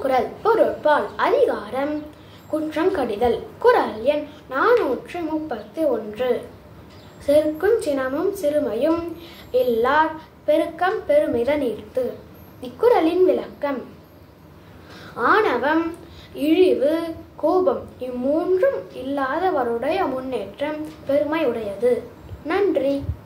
திருக்குறள் பொருட்பால் அதிகாரம் குற்றம் கடிதல். குறள் எண் 431. செருக்குஞ் சினமும் சிறுமையும் இல்லார் பெருக்கம் பெருமித நீர்த்து. இக்குறளின் விளக்கம்: ஆணவம், இழிவு, கோபம் இம்மூன்றும் இல்லாதவருடைய முன்னேற்றம் பெருமை உடையது. நன்றி.